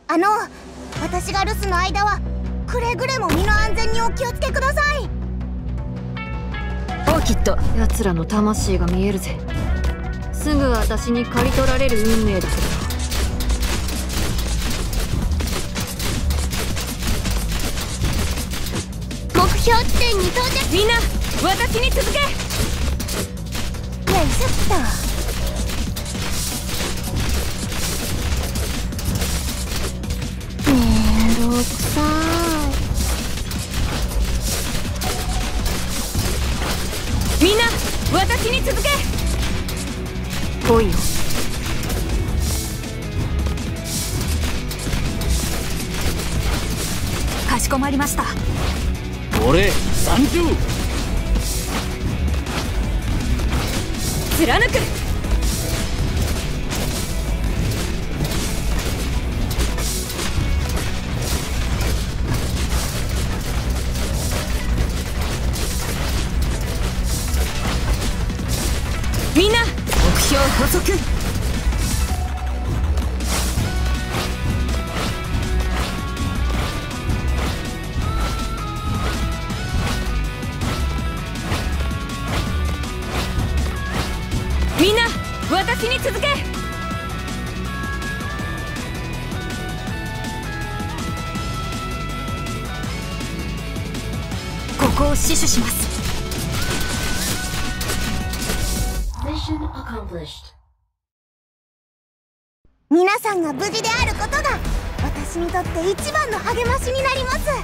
私が留守の間はくれぐれも身の安全にお気をつけください。 オーキッド、奴らの魂が見えるぜ。すぐ私に刈り取られる運命だけど。 目標地点に到着。 みんな私に続け。 よいしょっと。めんどくさい。みんな私に続け。来いよ。かしこまりました。 俺30 貫く。みんな目標補足。みんな私に続け。ここを死守します。 皆さんが無事であることが私にとって一番の励ましになります。